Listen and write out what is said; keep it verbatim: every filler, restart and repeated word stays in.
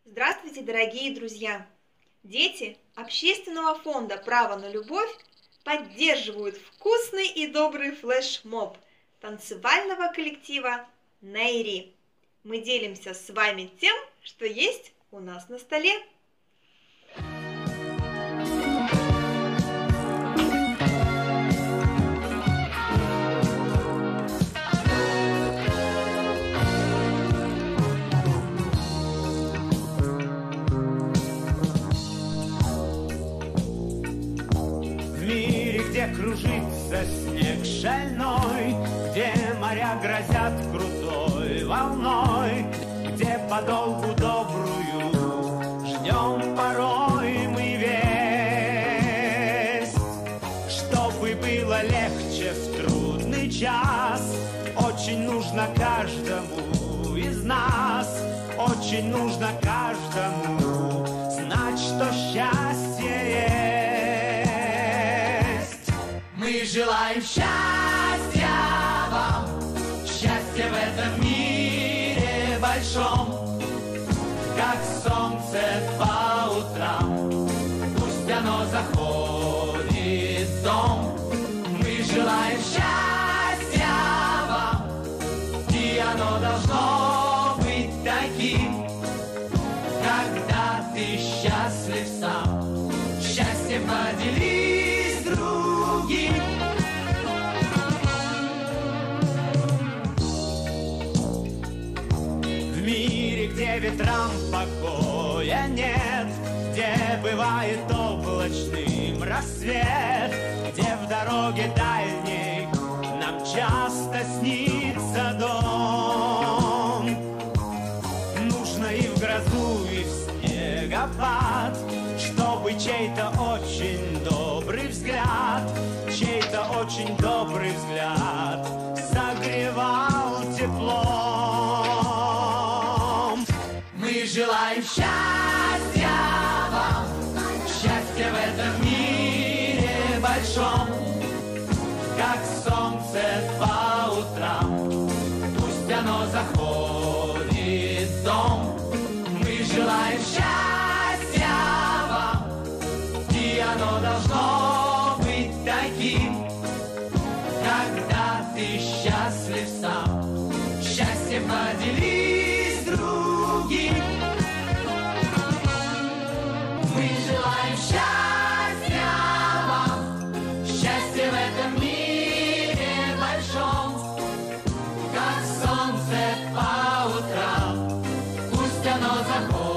Здравствуйте, дорогие друзья! Дети Общественного фонда «Право на любовь» поддерживают вкусный и добрый флешмоб танцевального коллектива «Нейри». Мы делимся с вами тем, что есть у нас на столе. Где кружится снег шальной, где моря грозят крутой волной, где подолгу добрую ждем порой мы весть, чтобы было легче в трудный час. Очень нужно каждому из нас, очень нужно каждому знать, что счастье есть. Мы желаем счастья вам, счастья в этом мире большом, как солнце по утрам, пусть оно заходит в дом. Мы желаем счастья вам, и оно должно быть таким, когда ты счастлив сам, счастьем поделись с другим. В мире, где ветрам покоя нет, где бывает облачным рассвет, где в дороге дальней нам часто снится дом, нужно и в грозу, и в снегопад, чтобы чей-то очень добрый взгляд, чей-то очень добрый взгляд согревал теплом. Мы желаем счастья вам, счастья в этом мире большом, как солнце по утрам, пусть оно заходит в дом. Мы желаем счастья вам, и оно должно быть таким, когда ты счастлив сам, счастьем поделись с другим. Мы желаем счастья вам, счастья в этом мире большом, как солнце по утрам, пусть оно заходит